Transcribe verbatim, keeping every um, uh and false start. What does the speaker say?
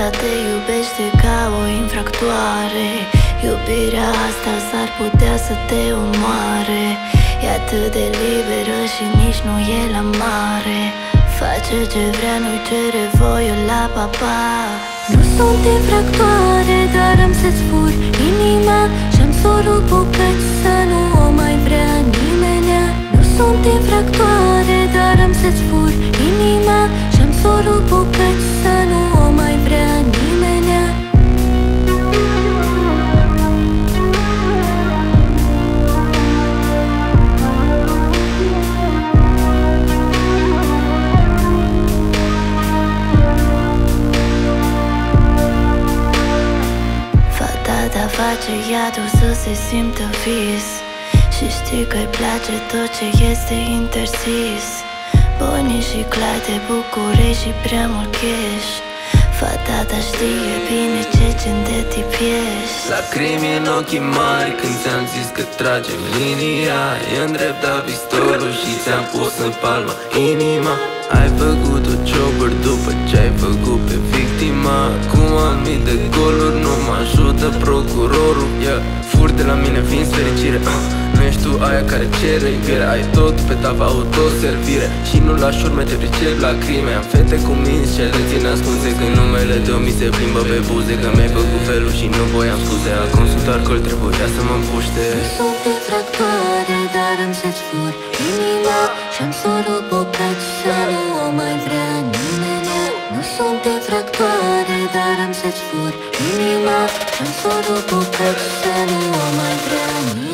te iubește ca o infractoare. Iubirea asta s-ar putea să te omoare. E atât de liberă și nici nu e la mare. Face ce vrea, nu-i cere voie la papa. Nu sunt infractoare, dar am să-ți fur inima și-am să o rup bucăți să nu o mai vrea nimenea. Nu sunt infractoare, dar am să-ți fur inima și-am să o rup bucăți să nu o mai vrea nimenea. Face iadul să se simtă vis și știi că-i place tot ce este interzis. Banii și clate, bucurii și prea mult cash. Fata ta știe bine ce gen de tip ești. Lacrimi în ochii mari când ți-am zis că tragem linia. I-am dreptat pistolul și ți-am pus în palmă inima. Ai făcut-o ciobăr după ce ai făcut pe victima. Acum am mii de goluri, nu mă ajută procurorul. yeah. Furi de la mine, vinzi fericire. uh. Nu ești tu aia care cere iubire. Ai tot pe tava autoservire și nu lași urme, te pricep la crime. Am fete cu minți ce le țin ascunse, când numele tău mi se plimbă pe buze. Că mi-ai făcut felul și nu voiam scuze. Acum sunt doar că trebuia să mă împuște. Nu sunt infractoare, dar am să-ți fur inima și-am să o rup bucăți să nu o mai vrea nimenea. Nu sunt infractoare, dar am să-ți fur inima și-am să o rup bucăți să nu o mai vrea nimenea.